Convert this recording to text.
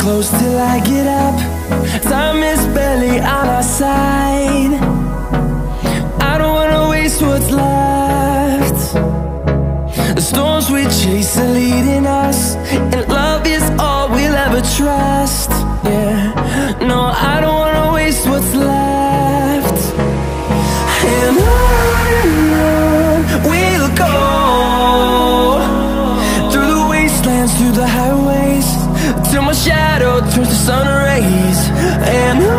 close till I get up. Time is barely on our side. I don't wanna waste what's left. The storms we chase are leading us, and love is all we'll ever trust. Yeah, no, I don't wanna waste what's left. And on we'll go, through the wastelands, through the highways, till my shadow turns to sun rays. And